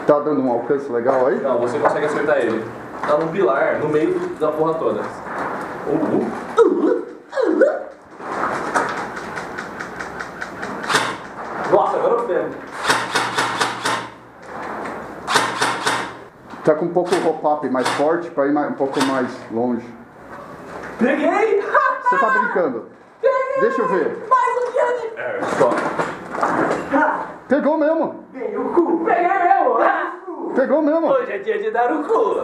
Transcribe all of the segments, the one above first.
Tá dando um alcance legal aí? Não, você consegue acertar ele. Tá num pilar, no meio da porra toda. Nossa, agora eu pego. Tá com um pouco o hop-up mais forte pra ir um pouco mais longe. Peguei! Você tá brincando? Peguei! Deixa eu ver. Mais um dia de... só. Pegou mesmo! Peguei o cu! Peguei mesmo! Pegou mesmo! Hoje é dia de dar o cu!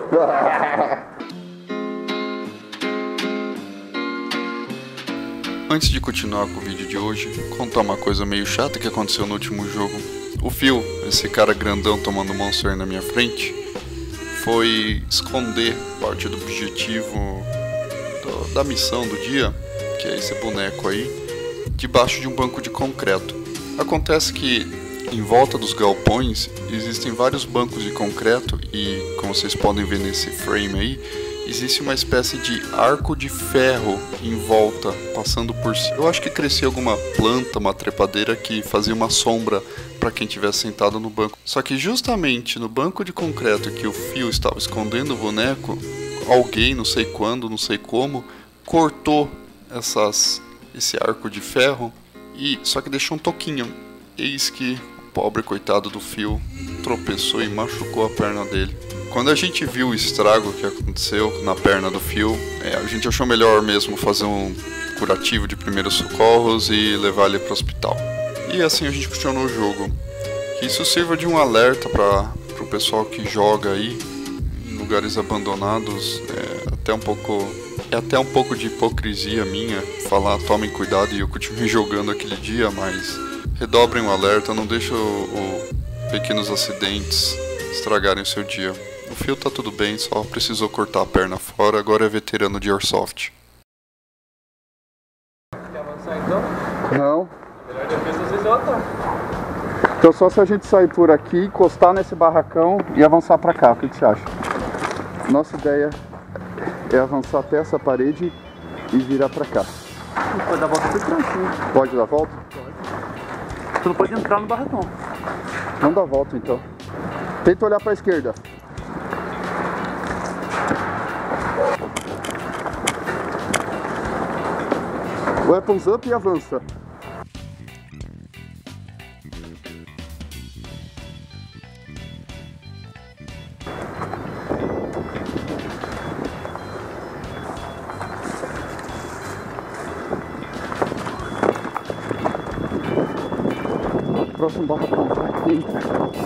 Antes de continuar com o vídeo de hoje, contar uma coisa meio chata que aconteceu no último jogo. O Phil, esse cara grandão tomando Monster na minha frente, foi esconder parte do objetivo da missão do dia, que é esse boneco aí, debaixo de um banco de concreto. Acontece que em volta dos galpões existem vários bancos de concreto e, como vocês podem ver nesse frame aí, existe uma espécie de arco de ferro em volta, passando por cima. Eu acho que crescia alguma planta, uma trepadeira que fazia uma sombra para quem estivesse sentado no banco. Só que justamente no banco de concreto que o Phil estava escondendo o boneco, alguém, não sei quando, não sei como, cortou esse arco de ferro e só que deixou um toquinho. Eis que o pobre coitado do Phil tropeçou e machucou a perna dele. Quando a gente viu o estrago que aconteceu na perna do Phil, a gente achou melhor mesmo fazer um curativo de primeiros socorros e levar ele para o hospital. E assim a gente continuou o jogo. Que isso sirva de um alerta para o pessoal que joga aí em lugares abandonados. É até um pouco de hipocrisia minha falar tomem cuidado e eu continuei jogando aquele dia, mas redobrem o alerta, não deixem pequenos acidentes estragarem o seu dia. O Phil tá tudo bem, só precisou cortar a perna fora, agora é veterano de Airsoft. Quer avançar então? Não. A melhor defesa às vezes é o ataque. Então só se a gente sair por aqui, encostar nesse barracão e avançar pra cá. O que você acha? Nossa ideia é avançar até essa parede e virar pra cá. Pode dar a volta por trás, sim. Pode dar a volta? Pode. Você não pode entrar no barracão. Não dá a volta então. Tenta olhar pra esquerda. Weapons up e avança. Próximo barracão, vai, entra.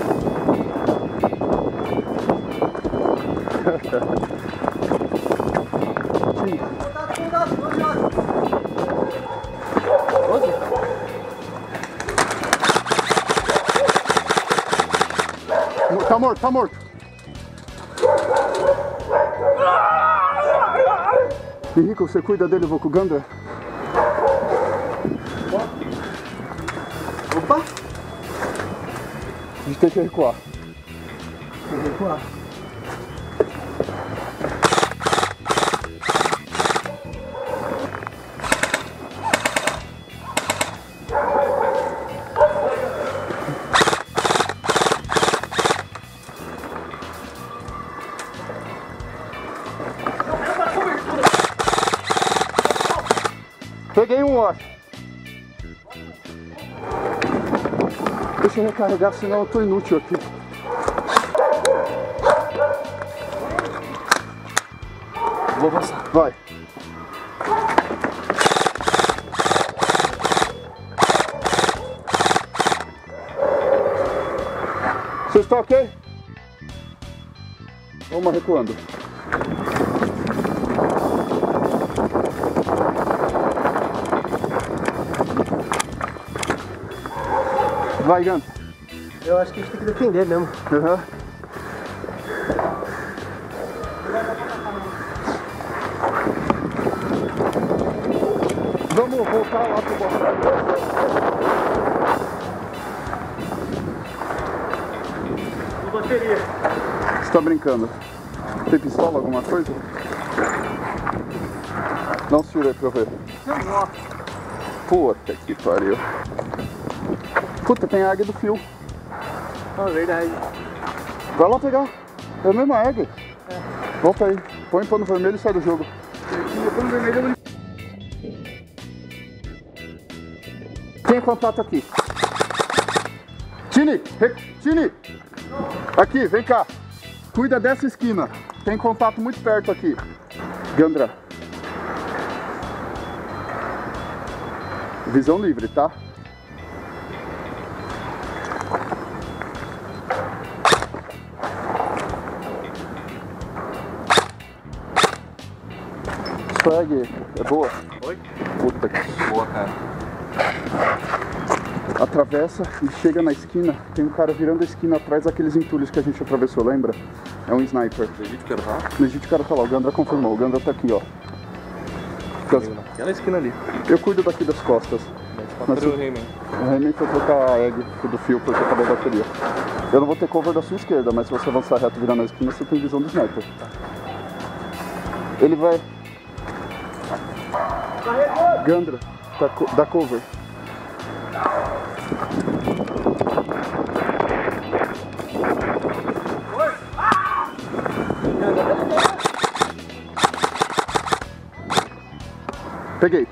Tá morto, tá morto. Henrique, você cuida dele, eu vou com o Gandra? Opa! A gente tem que recuar. Tem que recuar. Peguei um, acho. Deixa eu recarregar, senão eu tô inútil aqui. Vou avançar. Vai. Vocês estão ok? Vamos recuando. Vai, Gant. Eu acho que a gente tem que defender mesmo. Uhum. Vamos voltar lá pro barracão. Bateria. Você tá brincando? Tem pistola, alguma coisa? Dá um tiro aí pra eu ver. Nossa. Puta que pariu. Puta, tem a águia do Phil. Ah, verdade. Vai lá pegar. É a mesma egg. Volta aí. Põe pano vermelho e sai do jogo. Pano vermelho. Tem contato aqui. Tini! Tini! Aqui, vem cá. Cuida dessa esquina. Tem contato muito perto aqui. Gandra. Visão livre, tá? Swag, é boa? Oi? Puta que... Boa, cara. Atravessa e chega na esquina, tem um cara virando a esquina atrás daqueles entulhos que a gente atravessou, lembra? É um sniper. No Egito, cara, tá? No Egito o cara tá lá, o Gandra confirmou, o Gandra tá aqui, ó. Aquela esquina ali. Eu cuido daqui das costas. Mas O Rayman. o Rayman foi trocar a egg do fio porque acabou a bateria. Eu não vou ter cover da sua esquerda, mas se você avançar reto virando a esquina, você tem visão do sniper. Ele vai... Gandra, dá cover. Peguei.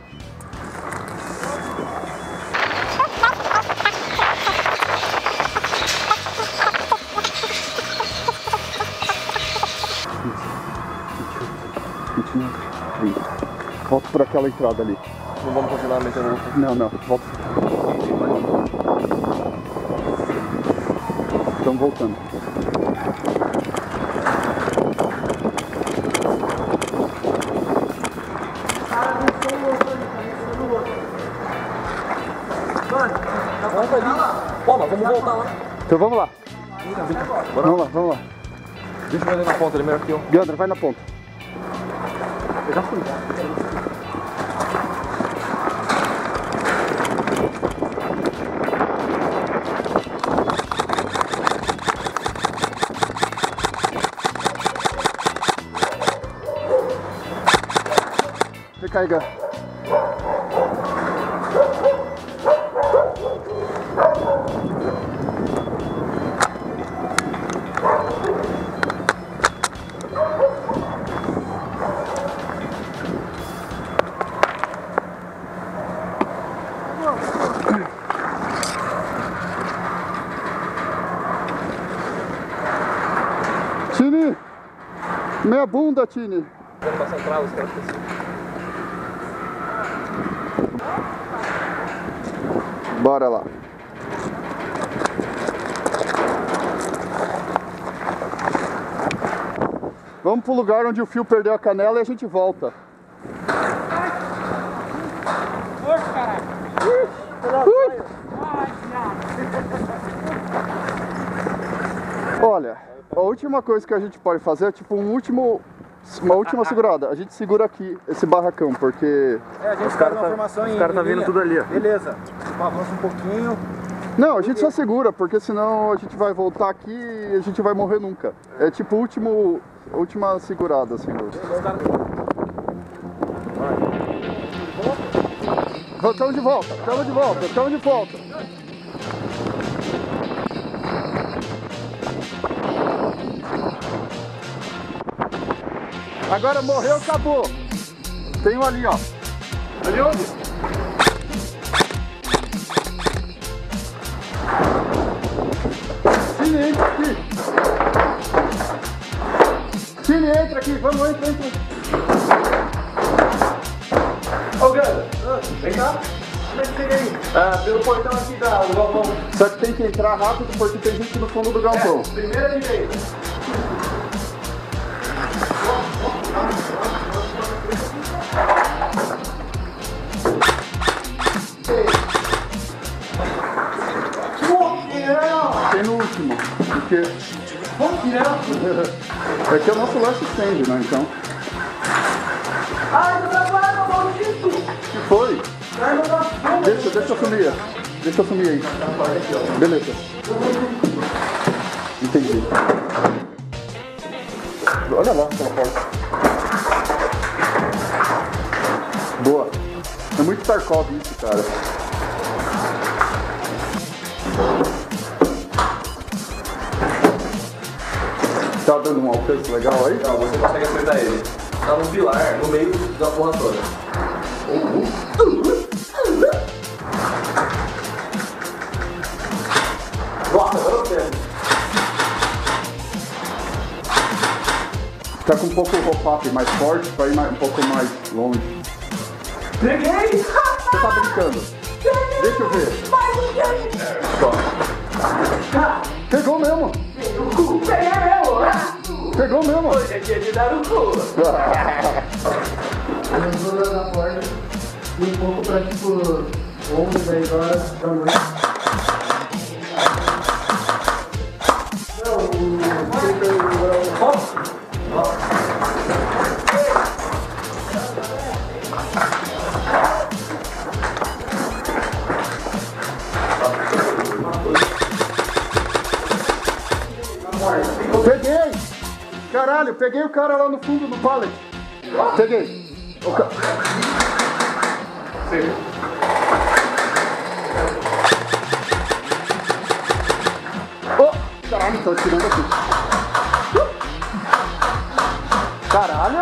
Volta por aquela entrada ali. Não vamos continuar metendo louco. Não, não, volta. Estamos voltando. Pô, mas vamos voltar lá. Então vamos lá. Vamos lá, vamos lá. Deixa eu ver ali na ponta, ele é melhor que eu. Gandra, vai na ponta. Eu já fui. Recarregar. Tini! Meia bunda, Tini! Quero passar entrar, os caras assim. Bora lá. Vamos pro lugar onde o fio perdeu a canela e a gente volta. Olha, a última coisa que a gente pode fazer é tipo uma última segurada. A gente segura aqui esse barracão, porque... É, a gente faz uma formação em... Os caras tá vindo tudo ali, ó. Beleza. Avança um pouquinho. Não, a gente só segura, porque senão a gente vai voltar aqui e a gente vai morrer nunca. É tipo última segurada, assim. Estamos de volta, estamos de volta, estamos de volta. Agora morreu, acabou. Tem um ali, ó. Ali onde? Tini, entra aqui. Tini, entra aqui. Vamos, entra. Ô, Gandra, vem cá. Como é que chega aí? Pelo portão aqui do galpão. Só que tem que entrar rápido porque tem gente no fundo do galpão. Primeira direita. Tem no último, porque... Vamos direto. É que é o nosso last stand, né, então... Ai, não trabalha, maldito! Que foi? Ai, não dá. Deixa eu sumir. Deixa eu sumir aí. Beleza. Entendi. Olha lá aquela porta. Boa. É muito Tarkov isso, cara. Tá dando um alcance legal aí? Não, você consegue acertar ele. Tá no pilar, no meio da porra toda. Nossa, agora eu pego. Tá com um pouco o roll-up mais forte pra ir um pouco mais longe. Peguei! Você tá brincando? Deixa eu ver. Pegou mesmo! Peguei mesmo! Pegou mesmo! Hoje é dia de dar o cu! Eu vou na porta e um pouco pra tipo 11, 10 horas da noite. Não, Peguei! Caralho, peguei o cara lá no fundo do pallet. Peguei. O ca... Oh, caralho, tô atirando aqui. Caralho.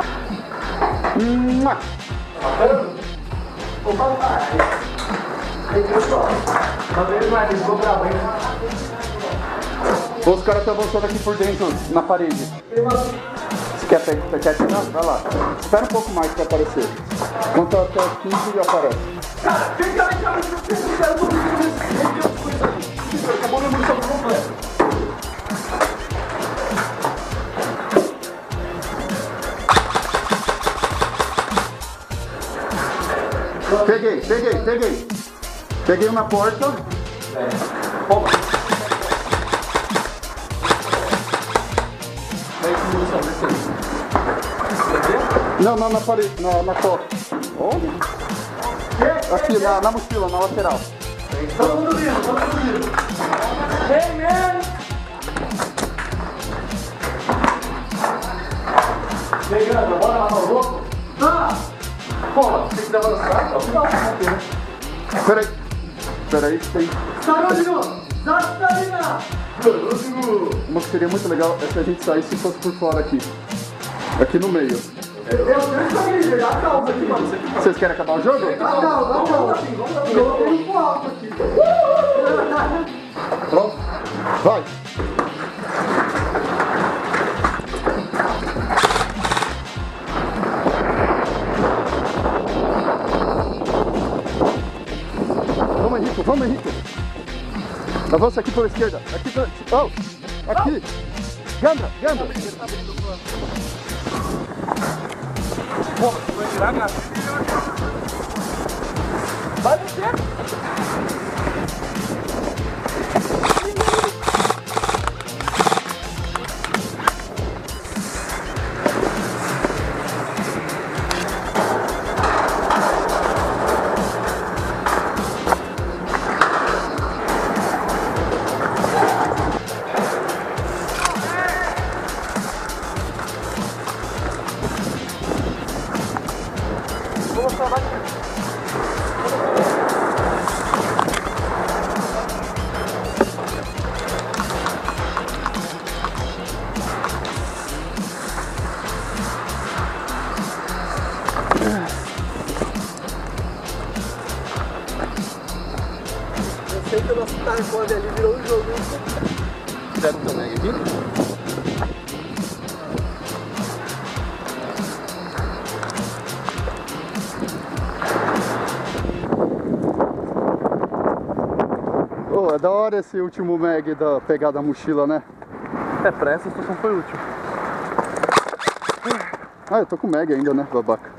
Os caras estão avançando aqui por dentro, na parede. Você quer atirar? Vai lá. Espera um pouco mais pra aparecer. Quanto até 15 já aparece. Cara, vem cá, eu tô brincando. Acabou minha munição completa. Peguei. Peguei um na porta. Toma. Não, na parede, na costa. Onde? Aqui, na mochila, na lateral. Todo mundo vindo. Hey, man! Pegando, bora lá no louco? Porra, tem que dar uma saca? Peraí que tem... Uma que seria muito legal é se a gente saísse e fosse por fora aqui. Aqui no meio. Vocês querem acabar o jogo? Pronto? Vai! Vamos, Henrique! Avança aqui pela esquerda! Aqui pela... Oh! Aqui! Gandra! Porra, tu vai tirar, cara? Vai descer! eu sei que o nosso Tarfone ali virou um jogo. Fizeram também aqui? Oh, é da hora esse último mag da pegada mochila, né? Pra essa situação foi útil. Ah, eu tô com mag ainda, né, babaca?